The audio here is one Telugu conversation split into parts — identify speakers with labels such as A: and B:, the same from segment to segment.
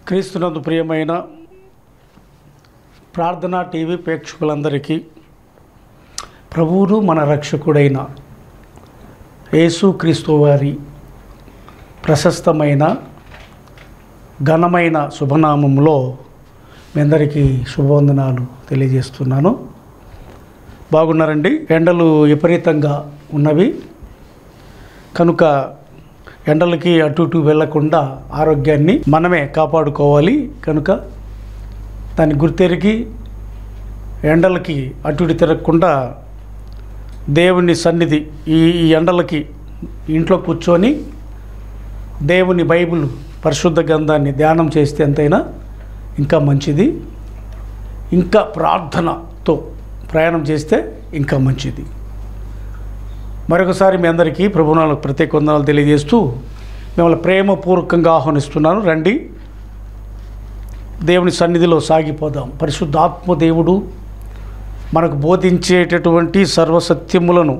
A: క్రీస్తునందు ప్రియమైన ప్రార్థనా టీవీ ప్రేక్షకులందరికీ ప్రభువును మన రక్షకుడైన యేసుక్రీస్తు వారి ప్రశస్తమైన ఘనమైన శుభనామంలో మీ అందరికీ శుభవందనాలు తెలియజేస్తున్నాను. బాగున్నారండి? ఎండలు విపరీతంగా ఉన్నవి కనుక ఎండలకి అటు ఇటు వెళ్లకుండా ఆరోగ్యాన్ని మనమే కాపాడుకోవాలి. కనుక దాన్ని గుర్తెరిగి ఎండలకి అటు ఇటు తిరగకుండా దేవుని సన్నిధి ఈ ఎండలకి ఇంట్లో కూర్చొని దేవుని బైబిల్ పరిశుద్ధ గ్రంథాన్ని ధ్యానం చేస్తే ఎంతైనా ఇంకా మంచిది. ఇంకా ప్రార్థనతో ప్రయాణం చేస్తే ఇంకా మంచిది. మరొకసారి మీ అందరికీ ప్రభునాలకు ప్రత్యేక వందనాలు తెలియజేస్తూ మిమ్మల్ని ప్రేమపూర్వకంగా ఆహ్వానిస్తున్నాను. రండి, దేవుని సన్నిధిలో సాగిపోదాం. పరిశుద్ధాత్మ దేవుడు మనకు బోధించేటటువంటి సర్వసత్యములను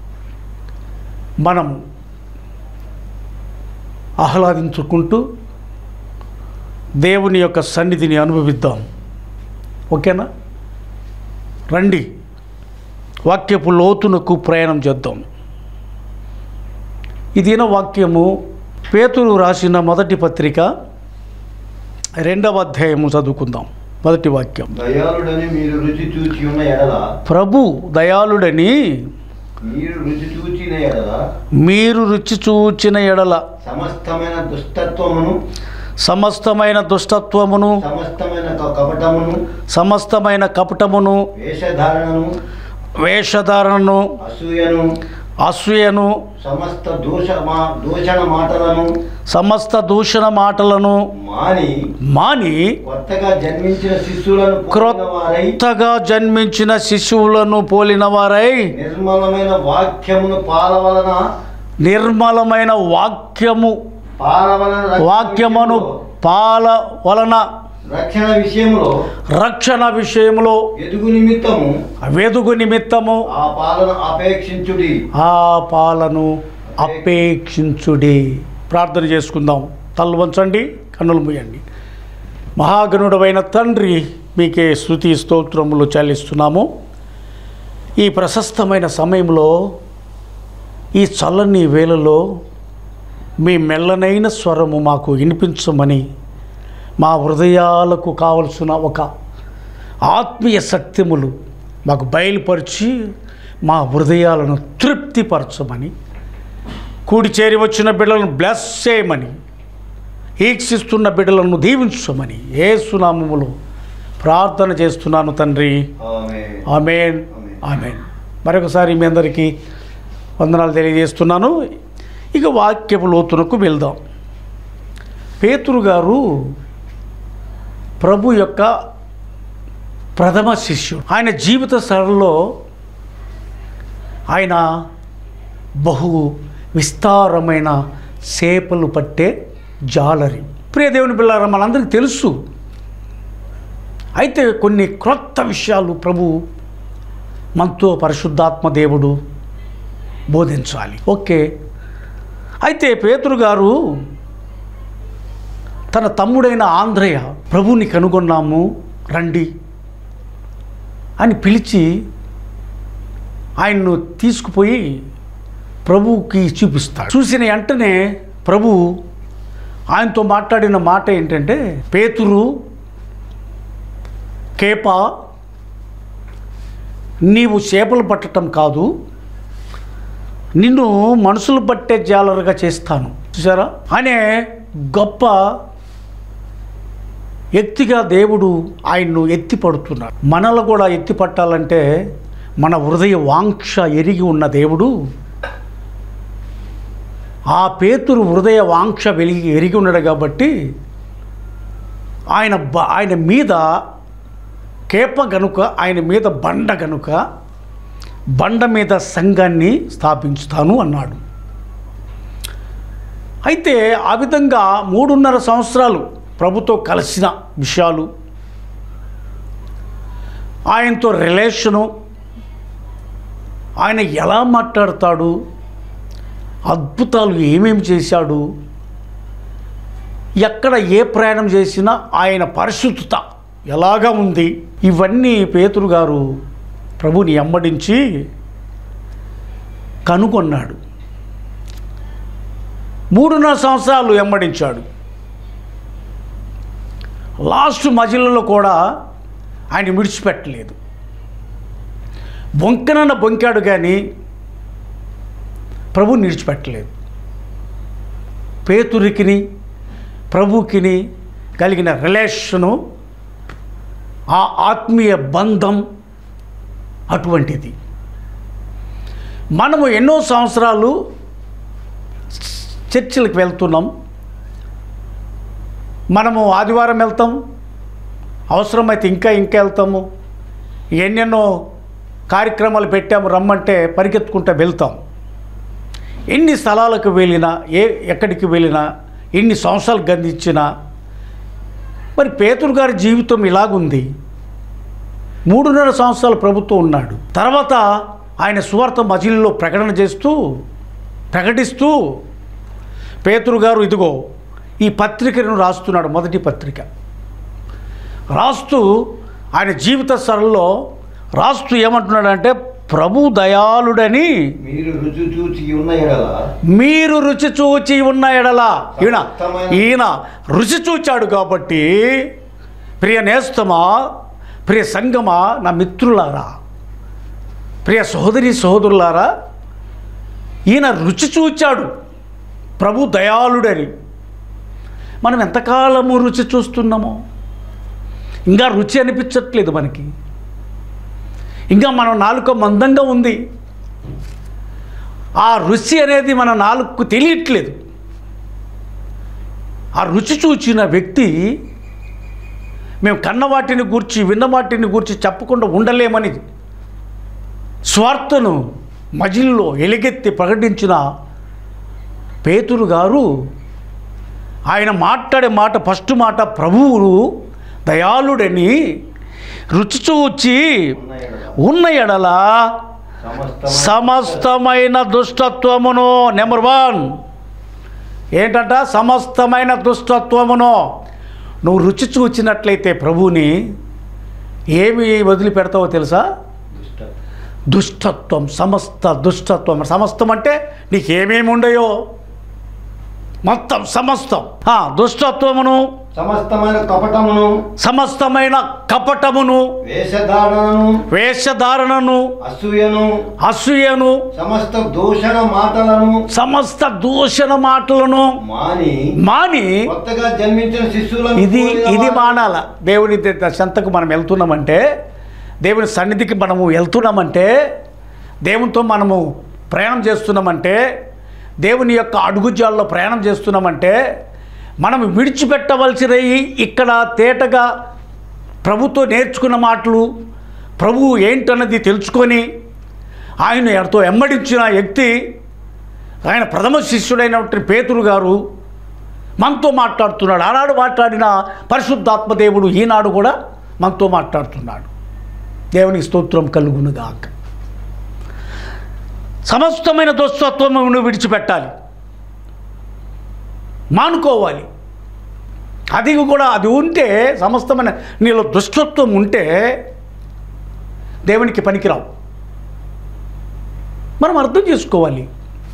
A: మనం ఆహ్లాదించుకుంటూ దేవుని యొక్క సన్నిధిని అనుభవిద్దాం. ఓకేనా? రండి, వాక్యపు లోతునకు ప్రయాణం చేద్దాం. ఈ దిన వాక్యము పేతురు రాసిన మొదటి పత్రిక 2వ అధ్యాయము చదువుకుందాం. మొదటి వాక్యం,
B: దయాళుడని మీరు రుచి చూచి ఉన్న ఎడల,
A: ప్రభు దయాళుడని
B: మీరు రుచి చూచిన ఎడల,
A: మీరు రుచి చూచిన ఎడల
B: సమస్తమైన దుష్టత్వమును,
A: సమస్తమైన దుష్టత్వమును, సమస్తమైన కపటమును, వేషధారణను, అసూయను, సమస్త దూషణ మాటలను మాని క్రొత్తగా జన్మించిన శిశువులను పోలిన వారై నిర్మలమైన వాక్యమును పాల వలన రక్షణ విషయంలో వెదుగు నిమిత్తము ఆ పాలను అపేక్షించుడి. ప్రార్థన చేసుకుందాం. తల వంచండి, కన్నులు మూయండి. మహాగణుడైన తండ్రి, మీకే స్తుతి స్తోత్రములు చెల్లిస్తున్నాము. ఈ ప్రశస్తమైన సమయంలో, ఈ చల్లని వేళలో మీ మెల్లనైన స్వరము మాకు వినిపించమని, మా హృదయాలకు కావలసిన ఒక ఆత్మీయ సత్యములు మాకు బయలుపరిచి మా హృదయాలను తృప్తిపరచమని, కూడి చేరి వచ్చిన బిడ్డలను బ్లెస్ చేయమని, ఈక్షిస్తున్న బిడ్డలను దీవించమని యేసు నామములో ప్రార్థన చేస్తున్నాను తండ్రి. ఆమేన్, ఆమేన్. మరొకసారి మీ అందరికీ వందనాలు తెలియజేస్తున్నాను. ఇక వాక్యపు లోతునకు వెళ్దాం. పేతురు గారు ప్రభు యొక్క ప్రథమ శిష్యుడు. ఆయన జీవిత సరళిలో ఆయన బహు విస్తారమైన చేపలు పట్టే జాలరి. ప్రియ దేవుని పిల్లారా, మనందరికీ తెలుసు. అయితే కొన్ని క్రొత్త విషయాలు ప్రభు మనతో పరిశుద్ధాత్మ దేవుడు బోధించాలి. ఓకే. అయితే పేతురు గారు తన తమ్ముడైన ఆంధ్రయ్య, ప్రభుని కనుగొన్నాము రండి అని పిలిచి ఆయన్ను తీసుకుపోయి ప్రభువుకి చూపిస్తాడు. చూసిన వెంటనే ప్రభు ఆయనతో మాట్లాడిన మాట ఏంటంటే, పేతురు, కేపా, నీవు చేపలు పట్టడం కాదు, నిన్ను మనుషులు పట్టే జాలరుగా చేస్తాను. చూసారా? అనే గొప్ప ఎత్తిగా దేవుడు ఆయన్ను ఎత్తి పడుతున్నాడు. మనల్ని కూడా ఎత్తి పట్టాలంటే మన హృదయ వాంఛ ఎరిగి ఉన్న దేవుడు ఆ పేతురు హృదయ వాంఛ ఎరిగి ఉన్నాడు. కాబట్టి ఆయన మీద కేప గనుక, ఆయన మీద బండ గనుక, బండ మీద సంఘాన్ని స్థాపించుతాను అన్నాడు. అయితే ఆ విధంగా 3.5 సంవత్సరాలు ప్రభుతో కలిసిన విషయాలు, ఆయనతో రిలేషను, ఆయన ఎలా మాట్లాడతాడు, అద్భుతాలు ఏమేమి చేశాడు, ఎక్కడ ఏ ప్రయాణం చేసినా ఆయన పరిశుద్ధత ఎలాగా ఉంది, ఇవన్నీ పేతురు గారు ప్రభుని వెంబడించి కనుగొన్నాడు. 3.5 సంవత్సరాలు వెంబడించాడు. లాస్ట్ మజిల్లో కూడా ఆయన విడిచిపెట్టలేదు. బొంకనన్న బొంకాడు కానీ ప్రభుని విడిచిపెట్టలేదు. పేతురికిని ప్రభుకిని కలిగిన రిలేషను, ఆ ఆత్మీయ బంధం అటువంటిది. మనము ఎన్నో సంవత్సరాలు చర్చిలకు వెళ్తున్నాం. మనము ఆదివారం వెళ్తాం, అవసరమైతే ఇంకా వెళ్తాము. ఎన్నెన్నో కార్యక్రమాలు పెట్టాము, రమ్మంటే పరిగెత్తుకుంటూ వెళ్తాం. ఎన్ని స్థలాలకు వెళ్ళినా, ఎక్కడికి వెళ్ళినా, ఎన్ని సంవత్సరాలు గంధించినా, మరి పేతురు గారి జీవితం ఇలాగుంది. 3.5 సంవత్సరాలు ప్రభుత్వం ఉన్నాడు. తర్వాత ఆయన సువార్త మజిలీలో ప్రకటిస్తూ పేతురు గారు ఇదిగో ఈ పత్రికను రాస్తున్నాడు. మొదటి పత్రిక రాస్తూ ఆయన జీవిత సరళలో రాస్తూ ఏమంటున్నాడంటే, ప్రభు దయాళుడని
B: మీరు రుచి చూచి ఉన్న ఎడల
A: ఈయన రుచి చూచాడు కాబట్టి, ప్రియ నేస్తమా, ప్రియ సంగమా, నా మిత్రులారా, ప్రియ సహోదరులారా, ఈయన రుచి చూచాడు ప్రభు దయాళుడని. మనం ఎంతకాలము రుచి చూస్తున్నామో ఇంకా రుచి అనిపించట్లేదు మనకి. ఇంకా మన నాలుక మందంగా ఉంది. ఆ రుచి అనేది మన నాలుకకు తెలియట్లేదు. ఆ రుచి చూచిన వ్యక్తి మేము కన్న వాటిని గూర్చి విన్న వాటిని గూర్చి చెప్పకుండా ఉండలేమని స్వార్థను మజిల్లో ఎలుగెత్తి ప్రకటించిన పేతురు గారు ఆయన మాట్లాడే మాట, ఫస్ట్ మాట, ప్రభువును దయాళుడని రుచి చూచి ఉన్న ఎడల సమస్తమైన దుష్టత్వమును, నెంబర్ 1 ఏంటంట, సమస్తమైన దుష్టత్వమును. నువ్వు రుచి చూచినట్లయితే ప్రభువుని ఏమి వదిలిపెడతావో తెలుసా? దుష్టత్వం, సమస్త దుష్టత్వం. సమస్తం అంటే నీకేమేమి ఉండయో మొత్తం సమస్తం. దుష్టత్వమును, సమస్తమైన కపటమును, వేషధారణను, అసూయను, సమస్త దూషణ మాటలను మాని ఇది మానాల. దేవుని చెంతకు మనం వెళ్తున్నామంటే, దేవుని సన్నిధికి మనము వెళ్తున్నామంటే, దేవునితో మనము ప్రయాణం చేస్తున్నామంటే, దేవుని యొక్క అడుగుజాల్లో ప్రయాణం చేస్తున్నామంటే, మనం విడిచిపెట్టవలసినవి ఇక్కడ తేటగా ప్రభుతో నేర్చుకున్న మాటలు, ప్రభువు ఏంటన్నది తెలుసుకొని ఆయన ఎంతో వెంబడించిన వ్యక్తి, ఆయన ప్రథమ శిష్యుడైనటువంటి పేతురు గారు మనతో మాట్లాడుతున్నాడు. ఆనాడు మాట్లాడిన పరిశుద్ధాత్మ దేవుడు ఈనాడు కూడా మనతో మాట్లాడుతున్నాడు. దేవునికి స్తోత్రం కలుగునుగాక. సమస్తమైన దుష్టత్వమును విడిచిపెట్టాలి, మానుకోవాలి. అది కూడా అది ఉంటే, సమస్తమైన నీలో దుష్టత్వం ఉంటే దేవునికి పనికిరావు. మనం అర్థం చేసుకోవాలి.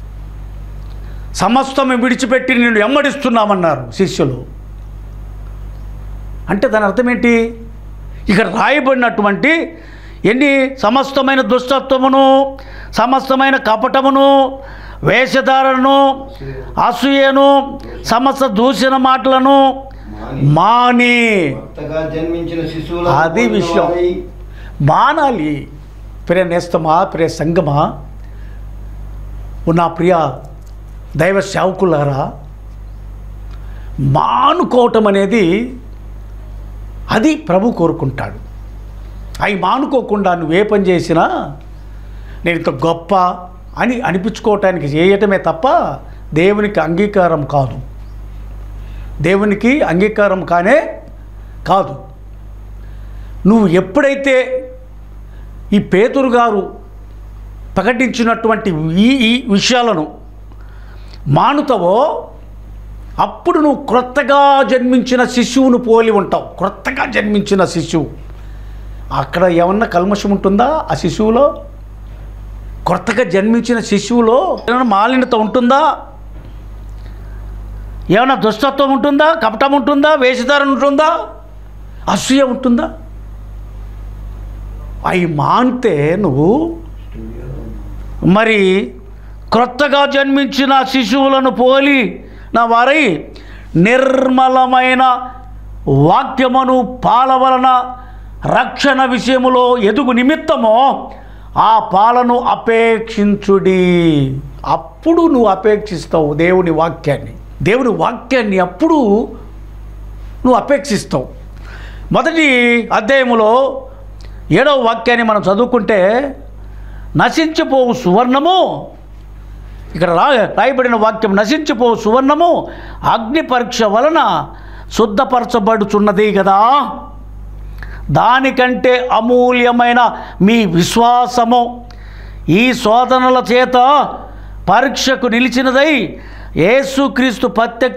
A: సమస్తము విడిచిపెట్టి నేను వెంబడిస్తున్నామన్నారు శిష్యులు. అంటే దాని అర్థం ఏంటి? ఇక్కడ రాయబడినటువంటి ఎన్ని సమస్తమైన దుష్టత్వమును, సమస్తమైన కపటమును, వేషధారణను, అసూయను, సమస్త దూషణ మాటలను మాని, అది విషయం, మానాలి. ప్రియ నేస్తమా, ప్రియ సంగమా, నా ప్రియ దైవ సేవకులారా, మానుకోవటం అనేది అది ప్రభు కోరుకుంటాడు. అవి మానుకోకుండా నువ్వే పని చేసినా నేను ఇంత గొప్ప అని అనిపించుకోవటానికి చేయటమే తప్ప దేవునికి అంగీకారం కాదు. దేవునికి అంగీకారం కానే కాదు. నువ్వు ఎప్పుడైతే ఈ పేతురు గారు ప్రకటించినటువంటి ఈ విషయాలను మానుతావో అప్పుడు నువ్వు క్రొత్తగా జన్మించిన శిశువును పోలి ఉంటావు. క్రొత్తగా జన్మించిన శిశువు. అక్కడ ఏమన్నా కల్మషం ఉంటుందా ఆ శిశువులో? క్రొత్తగా జన్మించిన శిశువులో ఏమైనా మాలిన్యత ఉంటుందా? ఏమైనా దుష్టత్వం ఉంటుందా? కపటం ఉంటుందా? వేషధారణ ఉంటుందా? అసూయ ఉంటుందా? అవి మానితే నువ్వు మరి క్రొత్తగా జన్మించిన శిశువులను పోలి నా వారై నిర్మలమైన వాక్యమును పాల వలన రక్షణ విషయములో ఎదుగు నిమిత్తము ఆ పాలను అపేక్షించుడి. అప్పుడు నువ్వు అపేక్షిస్తావు దేవుని వాక్యాన్ని. దేవుని వాక్యాన్ని అప్పుడు నువ్వు అపేక్షిస్తావు. మొదటి అధ్యాయములో 7వ వాక్యాన్ని మనం చదువుకుంటే, నశించిపోవు సువర్ణము, ఇక్కడ రాయబడిన వాక్యం, నశించిపోవు సువర్ణము అగ్ని పరీక్ష వలన శుద్ధపరచబడుచున్నది కదా, దానికంటే అమూల్యమైన మీ విశ్వాసము ఈ శోధనల చేత పరీక్షకు నిలిచినదై యేసుక్రీస్తు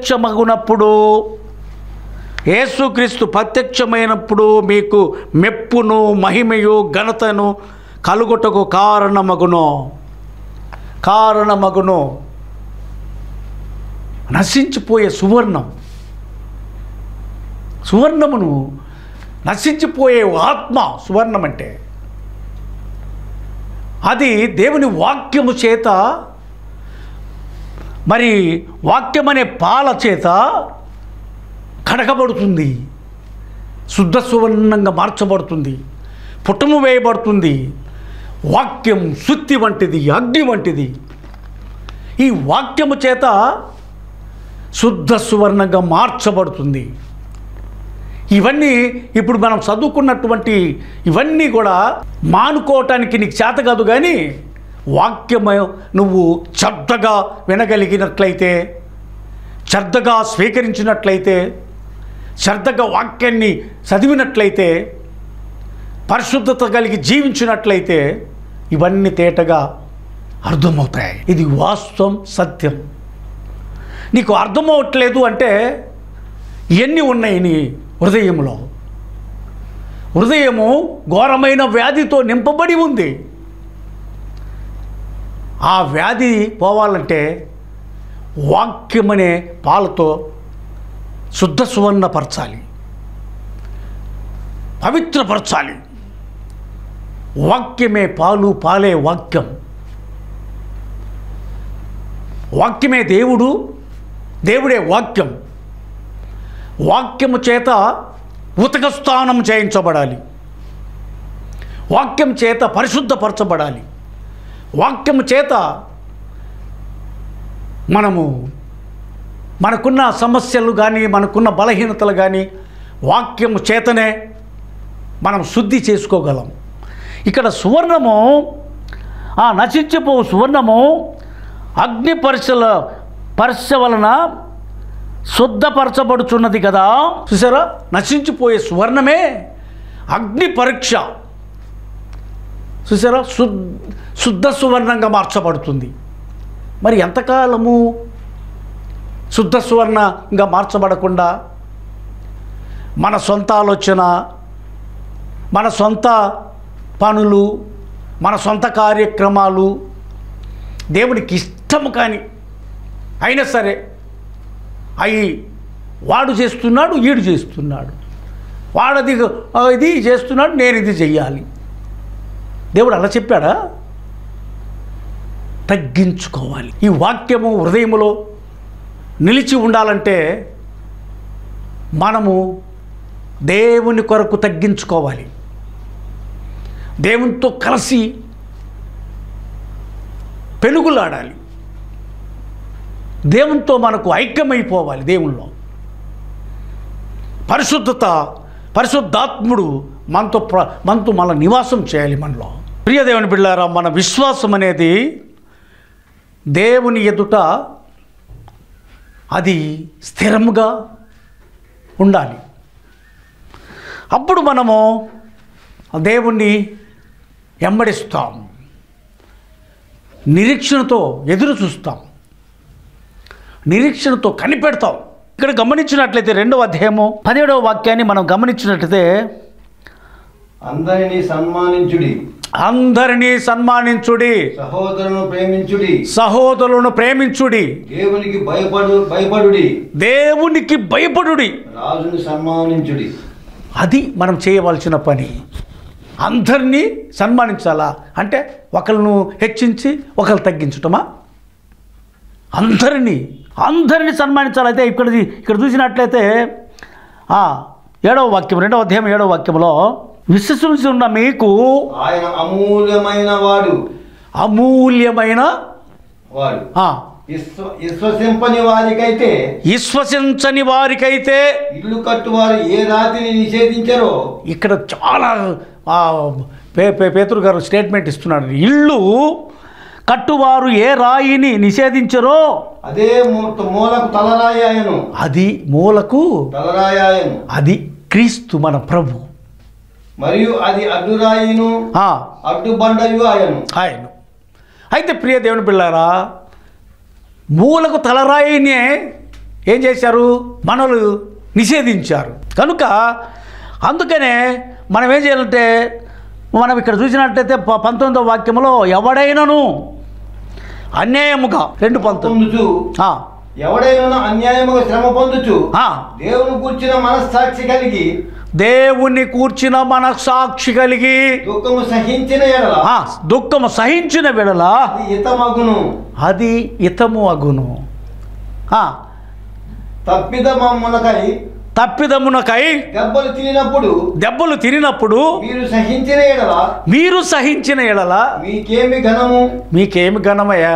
A: ప్రత్యక్షమైనప్పుడు మీకు మెప్పును మహిమయు ఘనతను కలుగుటకు కారణమగును. నశించిపోయే సువర్ణమును నశించిపోయే ఆత్మ, సువర్ణం అంటే అది దేవుని వాక్యము చేత, మరి వాక్యమనే పాల చేత కడగబడుతుంది, శుద్ధ సువర్ణంగా మార్చబడుతుంది, పుటము వేయబడుతుంది. వాక్యం సుత్తి వంటిది, అగ్ని వంటిది. ఈ వాక్యము చేత శుద్ధ సువర్ణంగా మార్చబడుతుంది. ఇవన్నీ ఇప్పుడు మనం చదువుకున్నటువంటి ఇవన్నీ కూడా మానుకోవటానికి నీకు చేత కాదు. కానీ వాక్యము నువ్వు శ్రద్ధగా వినగలిగినట్లయితే, శ్రద్ధగా స్వీకరించినట్లయితే, శ్రద్ధగా వాక్యాన్ని చదివినట్లయితే, పరిశుద్ధత కలిగి జీవించినట్లయితే ఇవన్నీ తేటగా అర్థమవుతాయి. ఇది వాస్తవం, సత్యం. నీకు అర్థమవట్లేదు అంటే ఇవన్నీ ఉన్నాయి నీ హృదయంలో. హృదయము ఘోరమైన వ్యాధితో నింపబడి ఉంది. ఆ వ్యాధి పోవాలంటే వాక్యమనే పాలతో శుద్ధ సువర్ణపరచాలి, పవిత్రపరచాలి. వాక్యమే పాలు, పాలే వాక్యం. వాక్యమే దేవుడు, దేవుడే వాక్యం. వాక్యము చేత ఉతక స్నానం చేయించబడాలి, వాక్యం చేత పరిశుద్ధపరచబడాలి, వాక్యము చేత మనకున్న సమస్యలు కానీ, మనకున్న బలహీనతలు కానీ వాక్యము చేతనే మనం శుద్ధి చేసుకోగలం. ఇక్కడ సువర్ణము, ఆ నశించిపోవు సువర్ణము అగ్ని పరీక్ష వలన శుద్ధపరచబడుచున్నది కదా. చూసారా, నశించిపోయే సువర్ణమే అగ్ని పరీక్ష. చూసారా, శుద్ధ సువర్ణంగా మార్చబడుతుంది. మరి ఎంతకాలము శుద్ధ సువర్ణంగా మార్చబడకుండా మన సొంత ఆలోచన, మన సొంత పనులు, మన సొంత కార్యక్రమాలు, దేవునికి ఇష్టము కానీ అయినా సరే అవి వాడు చేస్తున్నాడు, ఈడు చేస్తున్నాడు, వాడది ఇది చేస్తున్నాడు, నేను ఇది చెయ్యాలి. దేవుడు అలా చెప్పాడా? తగ్గించుకోవాలి. ఈ వాక్యము హృదయములో నిలిచి ఉండాలంటే మనము దేవుని కొరకు తగ్గించుకోవాలి. దేవునితో కలిసి పెనుగులాడాలి. దేవునితో మనకు ఐక్యమైపోవాలి. దేవునిలో పరిశుద్ధాత్ముడు మనతో మన నివాసం చేయాలి మనలో. ప్రియ దేవుని బిడ్డలారా, మన విశ్వాసం అనేది దేవుని ఎదుట అది స్థిరముగా ఉండాలి. అప్పుడు మనము దేవుణ్ణి వెంబడిస్తాం, నిరీక్షణతో ఎదురు చూస్తాం, నిరీక్షణతో కనిపెడతాం. ఇక్కడ గమనించినట్లయితే 2వ అధ్యాయము 17వ వాక్యాన్ని మనం గమనించినట్లయితే,
B: అందరినీ సన్మానించుడి,
A: అందరినీ సన్మానించుడి,
B: సహోదరులను ప్రేమించుడి,
A: సహోదరులను ప్రేమించుడి,
B: దేవునికి భయపడుడి,
A: దేవునికి భయపడుడి,
B: రాజుని సన్మానించుడి.
A: అది మనం చేయవలసిన పని. అందరినీ సన్మానించాలా అంటే ఒకళ్ళను హెచ్చించి ఒకళ్ళు తగ్గించటమా? అందరినీ సన్మానించాలైతే ఇక్కడ చూసినట్లయితే 7వ వాక్యం 2వ అధ్యాయం 7వ వాక్యంలో, విశ్వసించి ఉన్న మీకు
B: ఆయన అమూల్యమైన వాడు
A: విశ్వసించని వారికైతే
B: ఇల్లు కట్టువారు ఏ రాతిని నిషేధించరో.
A: ఇక్కడ చాలా పేతురు గారు స్టేట్మెంట్ ఇస్తున్నాడు. ఇల్లు కట్టువారు ఏ రాయిని నిషేధించరో
B: అదే మూలకు తలరాయి ఆయను.
A: అది మూలకు
B: తలరాయి ఆయను.
A: అది క్రీస్తు మన ప్రభు.
B: మరియు అది అడ్డురాయిను అడ్డుబండయు ఆయన.
A: అయితే ప్రియ దేవుని పిల్లారా, మూలకు తలరాయినే ఏం చేశారు? మనలు నిషేధించారు. కనుక అందుకనే మనం ఏం చేయాలంటే, మనం ఇక్కడ చూసినట్లయితే 19వ వాక్యంలో, ఎవడైనను అన్యాయముగా 2:19
B: ఎవడైనా అన్యాయముగా శ్రమ పొందుచు దేవుని కూర్చిన మనస్సాక్షి కలిగి దుఃఖము సహించిన వెడల అది హితము అగును. తప్పిదమునకై దెబ్బలు తినినప్పుడు మీరు సహించిన ఎడల మీకేమి ఘనమయ్యా?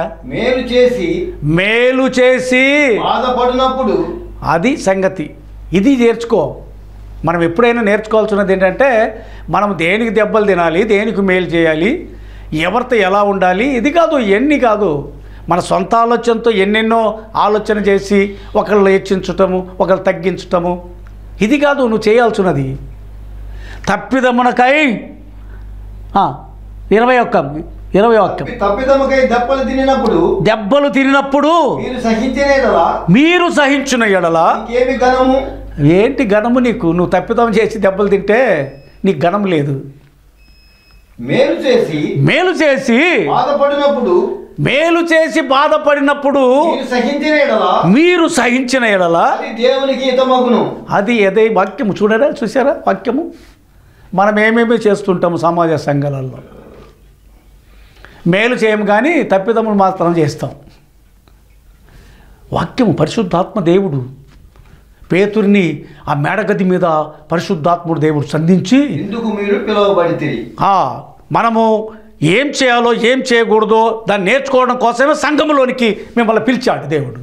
B: మేలు చేసి బాధపడినప్పుడు అది సంగతి. ఇది నేర్చుకో. మనం ఎప్పుడైనా నేర్చుకోవాల్సినది ఏంటంటే, మనం దేనికి దెబ్బలు తినాలి, దేనికి మేలు చేయాలి, ఎవరితో ఎలా ఉండాలి, ఇది కాదు, ఇవన్నీ కాదు. మన సొంత ఆలోచనతో ఎన్నెన్నో ఆలోచన చేసి ఒకళ్ళు హెచ్చించటము, ఒకళ్ళు తగ్గించటము, ఇది కాదు నువ్వు చేయాల్సినది. తప్పిదమునకై 20 వాక్యం, దెబ్బలు తినినప్పుడు మీరు సహించిన ఎడల ఏంటి ఘనము నీకు? నువ్వు తప్పిదం చేసి దెబ్బలు తింటే నీకు ఘనం లేదు. మేలు చేసి బాధపడినప్పుడు మీరు సహించిన ఎడల అది అదే వాక్యము. చూసారా వాక్యము? మనం ఏమేమి చేస్తుంటాము సమాజ సంఘాలలో. మేలు చేయము కానీ తప్పిదములు మాత్రం చేస్తాం. వాక్యము పరిశుద్ధాత్మ దేవుడు పేతురిని ఆ మేడగది మీద పరిశుద్ధాత్ముడు దేవుడు సంధించి, ఎందుకు మీరు పిలువబడితిరి,
A: మనము ఏం చేయాలో ఏం చేయకూడదో దాన్ని నేర్చుకోవడం కోసమే సంఘములోనికి మిమ్మల్ని పిలిచాడు దేవుడు.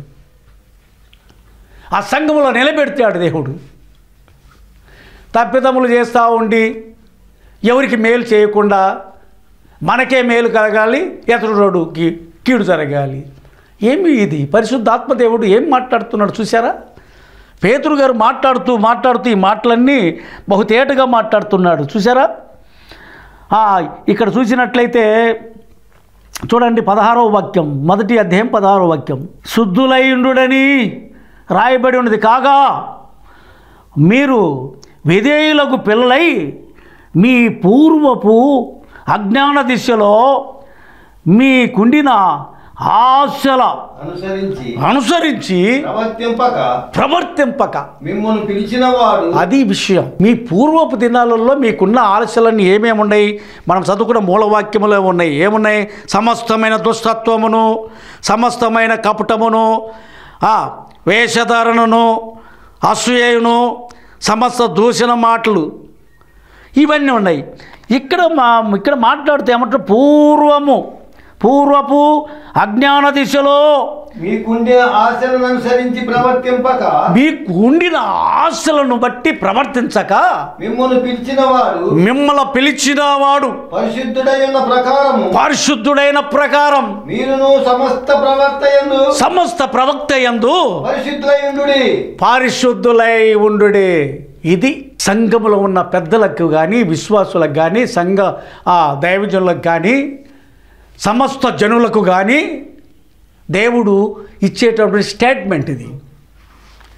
A: ఆ సంఘములో నిలబెడతాడు దేవుడు. తప్పిదములు చేస్తూ ఉండి ఎవరికి మేలు చేయకుండా మనకే మేలు కలగాలి, ఎదురురోడుకి కీడు జరగాలి. ఏమి ఇది? పరిశుద్ధాత్మ దేవుడు ఏం మాట్లాడుతున్నాడు చూసారా? పేతురు గారు మాట్లాడుతూ ఈ మాటలన్నీ బహుతేటగా మాట్లాడుతున్నాడు చూసారా? ఇక్కడ చూసినట్లయితే చూడండి 16వ వాక్యం, 1వ అధ్యాయం 16వ వాక్యం, శుద్ధులైండుడని రాయబడి ఉన్నది. కాగా మీరు విధేయులకు పిల్లలై మీ పూర్వపు అజ్ఞాన దిశలో మీకుండిన ఆశల అనుసరించి ప్రవర్తింపక
B: మిమ్మల్ని పిలిచినవాడు.
A: అది విషయం. మీ పూర్వపు దినాలలో మీకున్న ఆశలన్నీ ఏమేమి ఉన్నాయి? మనం చదువుకున్న మూలవాక్యములో ఉన్నాయి. ఏమున్నాయి? సమస్తమైన దుష్టత్వమును, సమస్తమైన కపటమును, వేషధారణను, అసూయను, సమస్త దూషణ మాటలు, ఇవన్నీ ఉన్నాయి. ఇక్కడ మాట్లాడితే ఏమంటారు? పూర్వపు అజ్ఞాన దిశలో
B: మీకుండిన ఆశలను అనుసరించి ప్రవర్తింపక,
A: మీకుండిన ఆశలను బట్టి ప్రవర్తించక,
B: మిమ్మల్ని పిలిచినవాడు
A: పరిశుద్ధుడైన ప్రకారం
B: మీరును సమస్త ప్రవక్త యందు
A: పరిశుద్ధులై ఉండుడి. ఇది సంఘములో ఉన్న పెద్దలకు కానీ, విశ్వాసులకు కానీ, సంఘ దైవజనులకు కానీ, సమస్త జనులకు కానీ దేవుడు ఇచ్చేటటువంటి స్టేట్మెంట్ ఇది.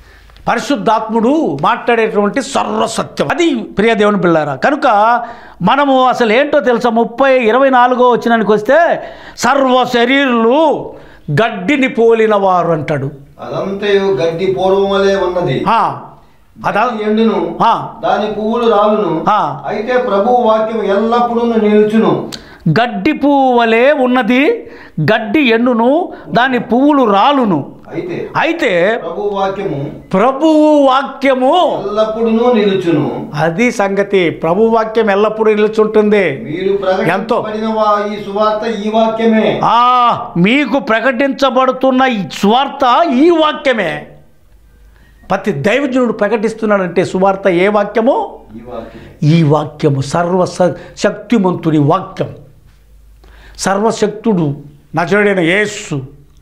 B: పరిశుద్ధాత్ముడు మాట్లాడేటువంటి సర్వసత్యం. అది ప్రియ దేవుని పిల్లారా. కనుక మనము అసలు ఏంటో తెలుసా, 24 వచనానికి వస్తే సర్వ శరీరులు గడ్డిని పోలిన వారు అంటాడు.
C: అదంతయు గడ్డి పూర్వమలే ఉన్నది, ఎండును, దాని పువ్వులు రాలును. అయితే ప్రభు వాక్యం ఎల్లప్పుడూ నిలుచును.
B: గడ్డి పువ్వు వలె ఉన్నది, గడ్డి ఎండును, దాని పువ్వులు రాలును. అయితే ప్రభువు వాక్యము
C: ఎల్లప్పుడూ నిలుచును.
B: అది సంగతి. ప్రభు వాక్యం ఎల్లప్పుడూ నిలుచుంటుంది. ఎంతో
C: ఈ సువార్త ఈ వాక్యమే.
B: మీకు ప్రకటించబడుతున్న ఈ సువార్త ఈ వాక్యమే. ప్రతి దైవజనుడు ప్రకటిస్తున్నాడంటే సువార్త ఏ వాక్యము? ఈ వాక్యము. శక్తిమంతుని వాక్యం. సర్వశక్తుడు నజరుడైన యేసు.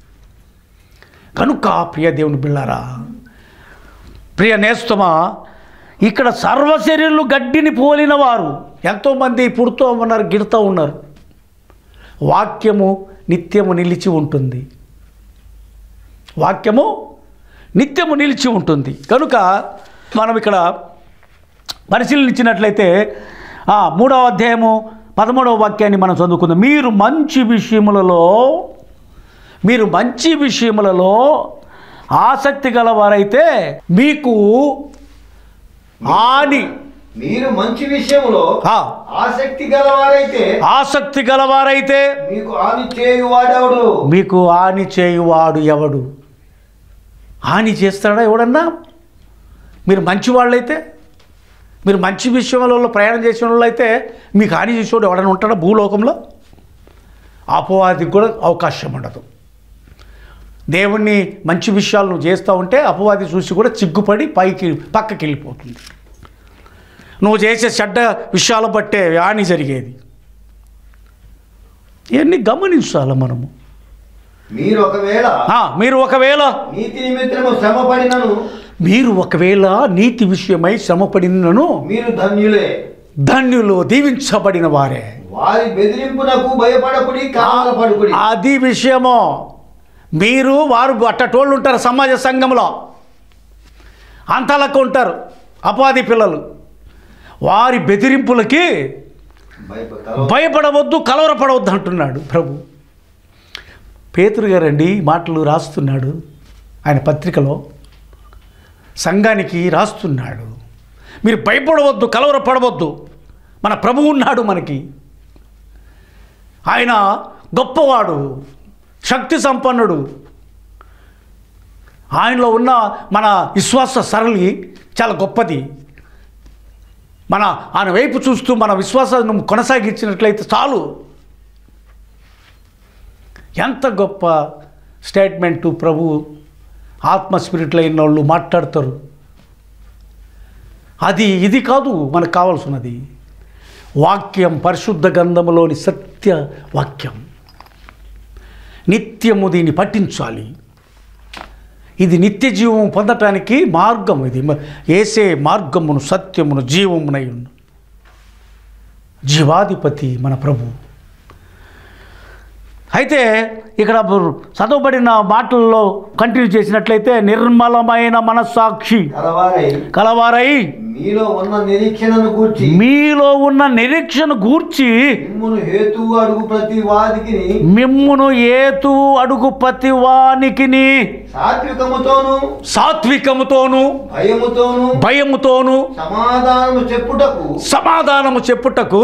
B: కనుక ప్రియ దేవుని బిళ్ళారా, ప్రియ నేస్తమా, ఇక్కడ సర్వశరీరులు గడ్డిని పోలిన వారు ఎంతోమంది పుడుతూ ఉన్నారు, గిడుతూ ఉన్నారు. వాక్యము నిత్యము నిలిచి ఉంటుంది. వాక్యము నిత్యము నిలిచి ఉంటుంది. కనుక మనం ఇక్కడ పరిశీలించినట్లయితే 3వ అధ్యాయము 13వ వాక్యాన్ని మనం చదువుకుందాం. మీరు మంచి విషయములలో ఆసక్తి గలవారైతే మీకు
C: మీరు మంచి విషయంలో
B: ఆసక్తి గలవారైతే మీకు హాని చేయువాడు ఎవడు? హాని చేస్తాడా ఎవడన్నా? మీరు మంచి వాళ్ళైతే, మీరు మంచి విషయంలో ప్రయాణం చేసిన వాళ్ళు అయితే మీకు హాని చేసేవాడు ఎవడన్నా ఉంటాడా భూలోకంలో? అపవాదికి కూడా అవకాశం ఉండదు. దేవుణ్ణి మంచి విషయాలు నువ్వు చేస్తూ ఉంటే అపవాది చూసి కూడా చిగ్గుపడి పక్కకి వెళ్ళిపోతుంది. నువ్వు చేసే చెడ్డ విషయాలు బట్టే హాని జరిగేది. ఇవన్నీ గమనించాలి మనము. మీరు ఒకవేళ నీతి విషయమై శ్రమపడినను
C: మీరు
B: ధన్యులు, దీవించబడిన వారే.
C: వారి బెదిరింపునకు భయపడకుడి, కావలపడుకుడి.
B: అది విషయమో. వారు అట్టటోళ్ళు ఉంటారు సమాజ సంఘంలో, అంతలకు ఉంటారు అపవాది పిల్లలు. వారి బెదిరింపులకి భయపడవద్దు, కలవరపడవద్దు అంటున్నాడు ప్రభు. పేతురు గారండి మాటలు రాస్తున్నాడు, ఆయన పత్రికలో సంఘానికి రాస్తున్నాడు. మీరు భయపడవద్దు, కలవరపడవద్దు, మన ప్రభువు ఉన్నాడు మనకి. ఆయన గొప్పవాడు, శక్తి సంపన్నుడు. ఆయనలో ఉన్న మన విశ్వాస సరళి చాలా గొప్పది. ఆయన వైపు చూస్తూ మన విశ్వాసాన్ని కొనసాగించినట్లయితే చాలు. ఎంత గొప్ప స్టేట్మెంటు ప్రభు ఆత్మ స్పిరిట్లో అయిన వాళ్ళు మాట్లాడతారు. ఇది కాదు మనకు కావాల్సినది. వాక్యం, పరిశుద్ధ గ్రంథములోని సత్య వాక్యం. నిత్యము దీన్ని పఠించాలి. ఇది నిత్య జీవం పొందటానికి మార్గం. ఇది యేసే మార్గమును, సత్యమును, జీవమునై ఉన్న జీవాధిపతి మన ప్రభు. అయితే ఇక్కడ చదవబడిన మాటల్లో కంటిన్యూ చేసినట్లయితే నిర్మలమైన మనస్సాక్షి కలవారై మీలో ఉన్న నిరీక్షను గూర్చి మిమ్మును హేతు అడుగు ప్రతి వానికిని సాత్వికముతోను భయముతోను సమాధానము చెప్పుటకు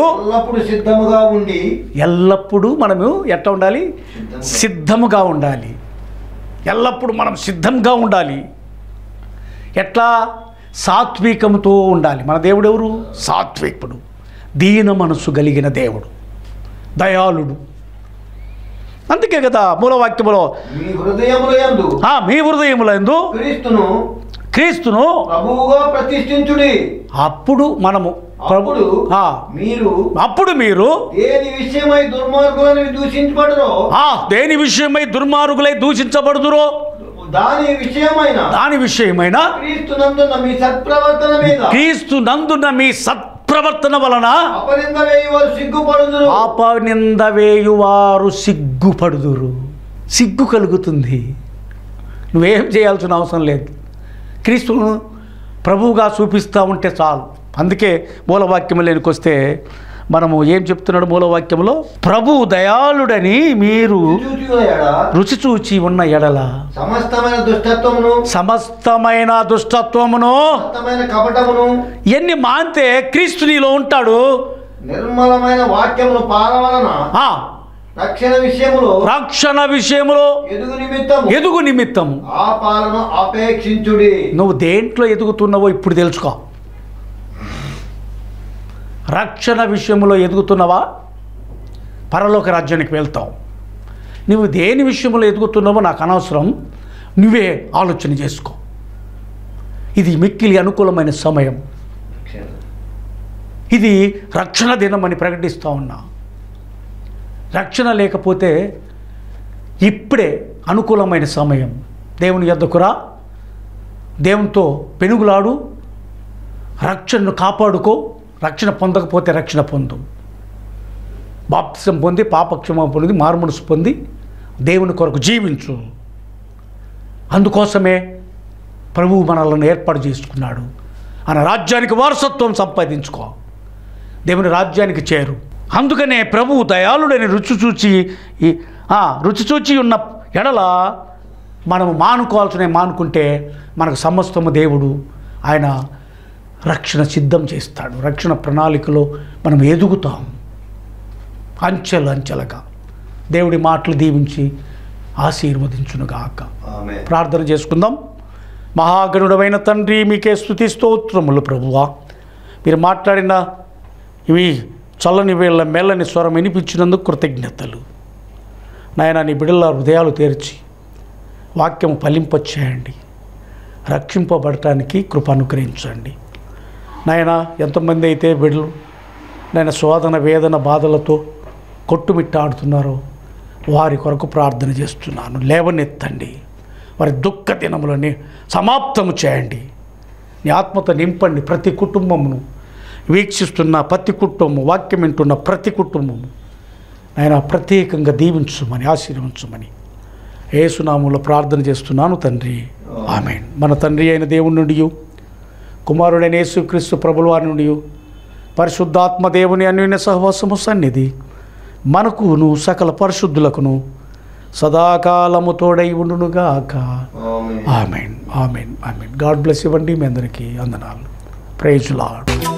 B: ఎల్లప్పుడూ మనము ఎట్లా ఉండాలి? సిద్ధముగా ఉండాలి. ఎల్లప్పుడూ మనం సిద్ధంగా ఉండాలి. ఎట్లా? సాత్వికముతో ఉండాలి. మన దేవుడు ఎవరు? సాత్వికుడు, దీన మనసు కలిగిన దేవుడు, దయాళుడు. అందుకే కదా మూలవాక్యములో మీ హృదయములందు క్రీస్తును ప్రభువుగా ప్రతిష్ఠించుడి. అప్పుడు మీరు దేని విషయమై దుర్మార్గులై దూషించబడుదురో దాని విషయమైన క్రీస్తునందున మీ సత్ప్రవర్తన వలన అపనింద వేయువారు సిగ్గుపడుదురు. సిగ్గు కలుగుతుంది. నువ్వేం చేయాల్సిన అవసరం లేదు. క్రీస్తును ప్రభువుగా చూపిస్తూ ఉంటే చాలు. అందుకే మూలవాక్యంలోనికి వస్తే మనము ఏం చెప్తున్నాడు మూలవాక్యంలో? ప్రభు దయాళుడని మీరు రుచి చూచి ఉన్న ఎడల సమస్తమైన దుష్టత్వమును
C: కపటమును
B: ఎన్ని మాంతే క్రీస్తు నీలో ఉంటాడు.
C: నిర్మలమైన వాక్యమును పాలవలన రక్షణ విషయములో
B: ఎదుగు నిమిత్తము
C: ఆ పాలను అపేక్షించుడి.
B: నువ్వు దేంట్లో ఎదుగుతున్నావో ఇప్పుడు తెలుసుకో. రక్షణ విషయంలో ఎదుగుతున్నావా? పరలోక రాజ్యానికి వెళ్తావు. నువ్వు దేని విషయంలో ఎదుగుతున్నావో నాకు అనవసరం, నువ్వే ఆలోచన చేసుకో. ఇది మిక్కిలి అనుకూలమైన సమయం. ఇది రక్షణ దినం అని ప్రకటిస్తూ ఉన్నా. రక్షణ లేకపోతే ఇప్పుడే అనుకూలమైన సమయం. దేవుని యొద్దకు రా, దేవునితో పెనుగులాడు, రక్షణను కాపాడుకో. రక్షణ పొందకపోతే రక్షణ పొందు. బాప్తిసం పొంది, పాపక్షమాపణ పొంది, మారుమనసు పొంది దేవుని కొరకు జీవించు. అందుకోసమే ప్రభువు మనల్ని ఏర్పాటు చేసుకున్నాడు. ఆయన రాజ్యానికి వారసత్వం సంపాదించుకో, దేవుని రాజ్యానికి చేరు. అందుకనే ప్రభువు దయాళుడని రుచి చూచి ఉన్న ఎడల మనము మానుకుంటే మనకు సమస్తము దేవుడు ఆయన రక్షణ సిద్ధం చేస్తాడు. రక్షణ ప్రణాళికలో మనం ఎదుగుతాం అంచెలుగా. దేవుడి మాటలు దీవించి ఆశీర్వదించునుగాక. ప్రార్థన చేసుకుందాం. మహాగణుడమైన తండ్రి, మీకే స్తుతి స్తోత్రములు ప్రభువా. మీరు మాట్లాడిన ఇవి చల్లని వేళ్ళ మెల్లని స్వరం వినిపించినందుకు కృతజ్ఞతలు. నాయన, నీ బిడ్డల హృదయాలు తెరిచి వాక్యం ఫలింపచేయండి. రక్షింపబడటానికి కృప అనుగ్రహించండి. నాయన, ఎంతమంది అయితే బిడ్డలు నాయన శోధన వేదన బాధలతో కొట్టుమిట్టాడుతున్నారో వారి కొరకు ప్రార్థన చేస్తున్నాను. లేవనెత్తండి, వారి దుఃఖ దినములని సమాప్తము చేయండి. నీ ఆత్మతో నింపండి. ప్రతి కుటుంబమును వీక్షిస్తున్న ప్రతి కుటుంబం, వాక్యం వింటున్న ప్రతి కుటుంబము ఆయన ప్రత్యేకంగా దీవించమని ఆశీర్వించమని యేసునామములో ప్రార్థన చేస్తున్నాను తండ్రి. ఆమేన్. మన తండ్రి అయిన దేవుని నుండి, కుమారుడైన యేసుక్రీస్తు ప్రభుల వారి నుండి, పరిశుద్ధాత్మ దేవుని అన్యోన్య సహవాసము సన్నిధి మనకును సకల పరిశుద్ధులకును సదాకాలము తోడై ఉండునుగాక. ఆమేన్. ఆమేన్. ఆమేన్. గాడ్ బ్లెస్ ఇవ్వండి. మీ అందరికీ వందనాలు. Praise lord.